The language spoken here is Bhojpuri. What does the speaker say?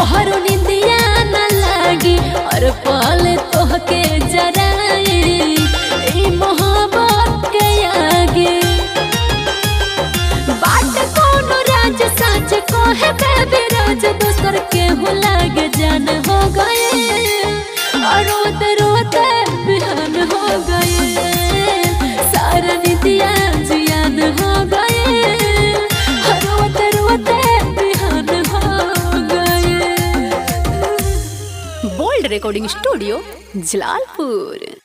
तोहरो निंदिया न लागी और पल तोहके जराए ई मोहब्बत के आगे बाट कोनो राज साच कोहे बेबी राज दोसर के हो लागे जान हो गए और रोते रोते बिहान हो गए सारा निंदिया जियान हो गए रोते रोते बिहान हो गए। Bold recording studio Jalalpur.